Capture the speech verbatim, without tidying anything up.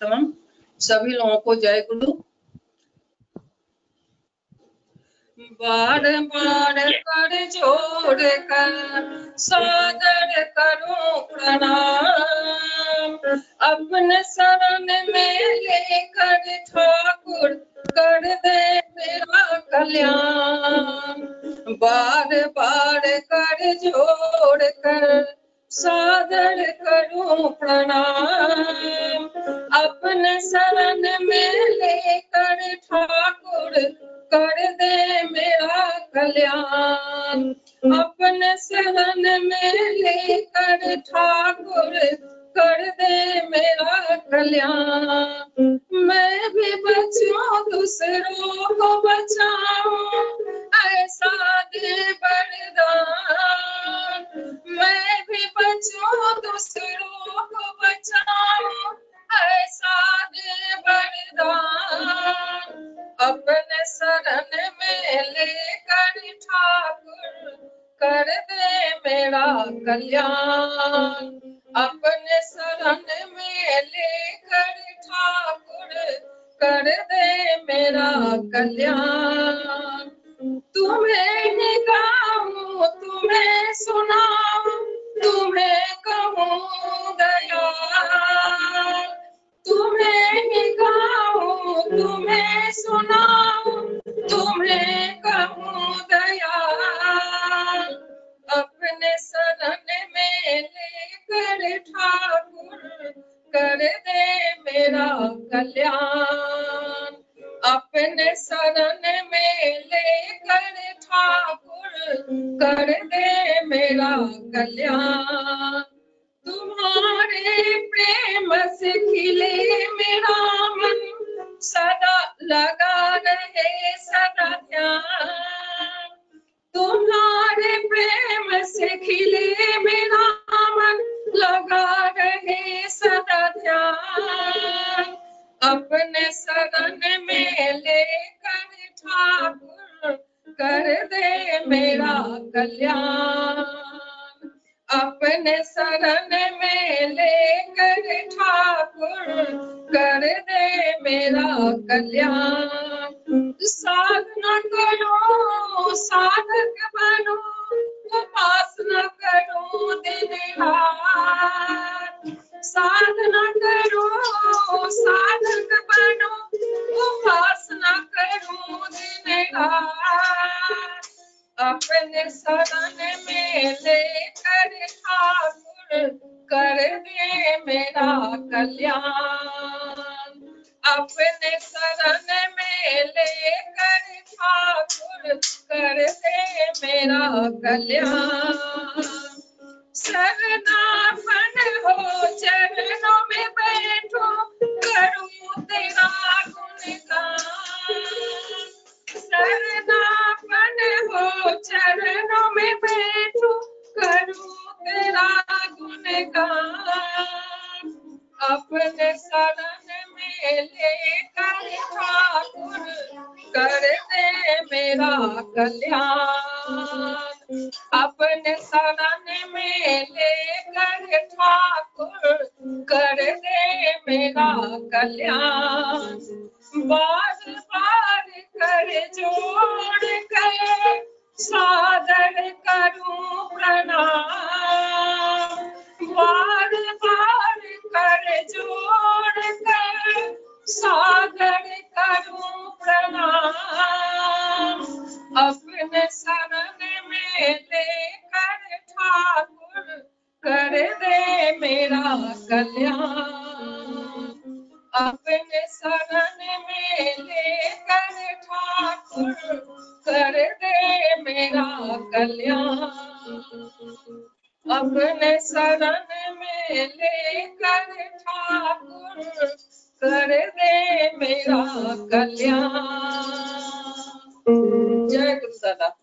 तमाम सभी लोगों को जय गुरु। बार बार कर जोड़ कर सादर करूं प्रणाम, अपने शरण में लेकर ठाकुर कर दे मेरा कल्याण। बार बार कर जोड़ कर सादर करूं प्रणाम, अपने शरण में लेकर ठाकुर कर दे मेरा कल्याण। अपने शरण में लेकर ठाकुर कर दे मेरा कल्याण। मैं भी बचूं दूसरों को बचाऊं ऐसा दे वरदान। मैं भी बचूं दूसरों को बचाऊं ऐसा दे वरदान। अपने शरण में लेकर ठाकुर कर दे मेरा कल्याण। अपने शरण में लेकर ठाकुर कर दे मेरा कल्याण। तुम्हें ही गाऊं तुम्हें सुनाऊं तुम्हें कहूँ दयाल। तुम्हें ही गाऊं तुम्हें सुनाऊं तुम्हें कहूँ दयाल। अपने शरण में लेकर ठाकुर कर दे मेरा कल्याण। अपने शरण में लेकर ठाकुर कर दे मेरा कल्याण। तुम्हारे प्रेम से खिले मेरा मन सदा लगा रहे सदा ध्यान। तुम्हारे प्रेम से खिले मेरा मन लगा रहे सदा ध्यान। अपने शरण में लेकर ठाकुर कर दे मेरा कल्याण। अपने शरण में लेकर ठाकुर कर दे मेरा कल्याण। साधना करो साधक बनो उपासना करो दिन रात। साधना करो साधक बनो उपासना करो दिन रात। अपने शरण में लेकर ठाकुर कर दे मेरा कल्याण। अपने शरण में लेकर ठाकुर कर दे मेरा कल्याण। शरणागत हो चरणों में बैठो करूं तेरा गुणगान। शरणागत हो चरणों में बैठो करूं तेरा गुणगान। अपने शरण में लेकर ठाकुर कर दे मेरा कल्याण। अपने शरण में लेकर ठाकुर कर दे मेरा कल्याण। बार बार कर जोड़ कर सादर करूं प्रणाम। बार बार कर जोड़ कर सादर करूं प्रणाम। अपने शरण में लेकर ठाकुर कर दे मेरा कल्याण। अपने शरण में लेकर ठाकुर कर दे मेरा कल्याण। अपने शरण में लेकर ठाकुर कर दे मेरा कल्याण। जय गुरु दादा।